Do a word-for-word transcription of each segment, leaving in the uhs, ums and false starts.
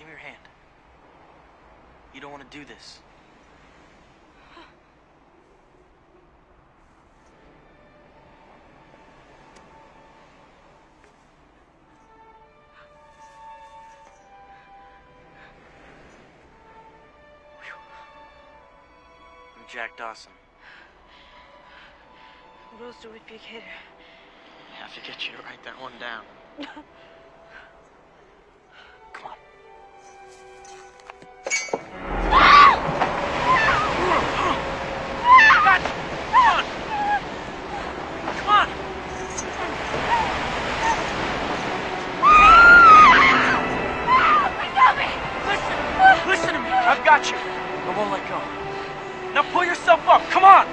Give me your hand. You don't want to do this. I'm Jack Dawson. Rose du Whitbeck-Hader. I have to get you to write that one down. Come on. Gotcha. Come on. Come on. Let go me! Listen. Listen to me. I've got you. I won't let go. Now pull yourself up. Come on.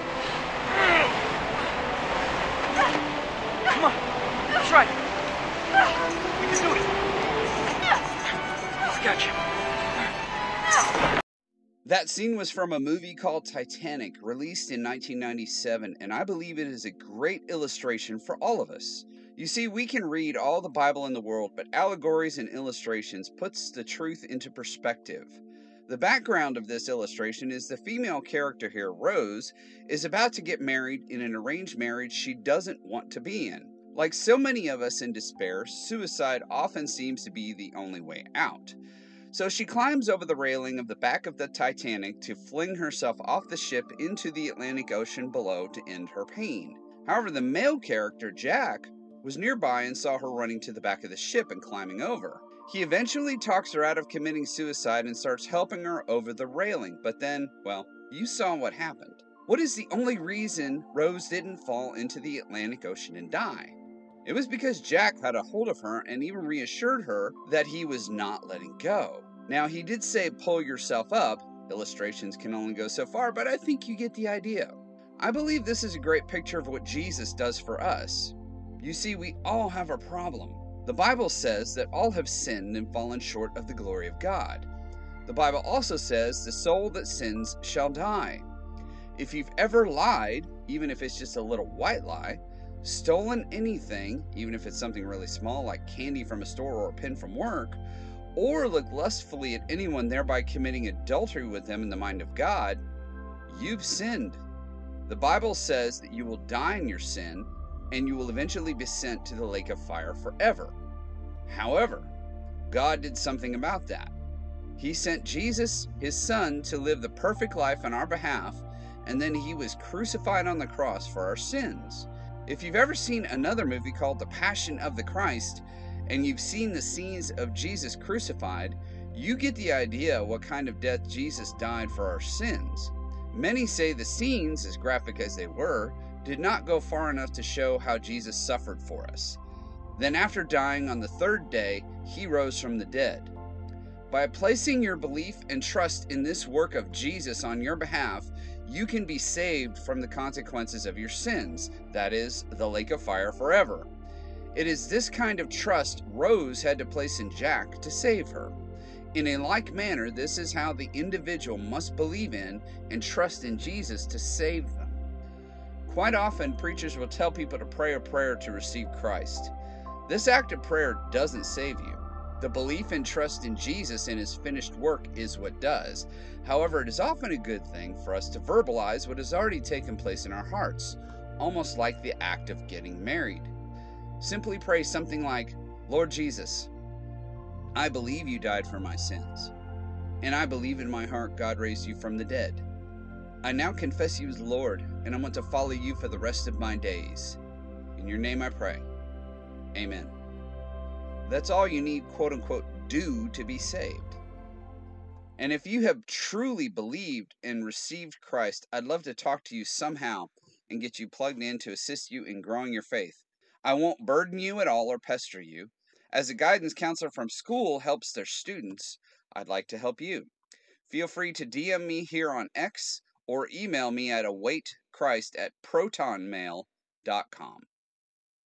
Come on. That's right. We can do it. I got you. That scene was from a movie called Titanic, released in nineteen ninety-seven, and I believe it is a great illustration for all of us. You see, we can read all the Bible in the world, but allegories and illustrations puts the truth into perspective. The background of this illustration is the female character here, Rose, is about to get married in an arranged marriage she doesn't want to be in. Like so many of us in despair, suicide often seems to be the only way out. So she climbs over the railing of the back of the Titanic to fling herself off the ship into the Atlantic Ocean below to end her pain. However, the male character, Jack, was nearby and saw her running to the back of the ship and climbing over. He eventually talks her out of committing suicide and starts helping her over the railing, but then, well, you saw what happened. What is the only reason Rose didn't fall into the Atlantic Ocean and die? It was because Jack had a hold of her and even reassured her that he was not letting go. Now, he did say pull yourself up. Illustrations can only go so far, but I think you get the idea. I believe this is a great picture of what Jesus does for us. You see, we all have a problem. The Bible says that all have sinned and fallen short of the glory of God. The Bible also says the soul that sins shall die. If you've ever lied, even if it's just a little white lie, stolen anything, even if it's something really small like candy from a store or a pen from work, or looked lustfully at anyone, thereby committing adultery with them in the mind of God, you've sinned. The Bible says that you will die in your sin and you will eventually be sent to the lake of fire forever. However, God did something about that. He sent Jesus, his son, to live the perfect life on our behalf, and then he was crucified on the cross for our sins. If you've ever seen another movie called The Passion of the Christ, and you've seen the scenes of Jesus crucified, you get the idea what kind of death Jesus died for our sins. Many say the scenes, as graphic as they were, did not go far enough to show how Jesus suffered for us. Then after dying on the third day, he rose from the dead. By placing your belief and trust in this work of Jesus on your behalf, you can be saved from the consequences of your sins, that is, the lake of fire forever. It is this kind of trust Rose had to place in Jack to save her. In a like manner, this is how the individual must believe in and trust in Jesus to save them. Quite often, preachers will tell people to pray a prayer to receive Christ. This act of prayer doesn't save you. The belief and trust in Jesus and his finished work is what does. However, it is often a good thing for us to verbalize what has already taken place in our hearts, almost like the act of getting married. Simply pray something like, Lord Jesus, I believe you died for my sins, and I believe in my heart God raised you from the dead. I now confess you as Lord, and I want to follow you for the rest of my days. In your name I pray. Amen. That's all you need, quote unquote, do to be saved. And if you have truly believed and received Christ, I'd love to talk to you somehow and get you plugged in to assist you in growing your faith. I won't burden you at all or pester you. As a guidance counselor from school helps their students, I'd like to help you. Feel free to D M me here on X or email me at awaitchrist at protonmail dot com.